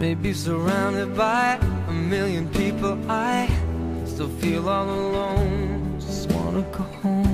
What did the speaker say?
Maybe surrounded by a million people, I still feel all alone. Just wanna go home.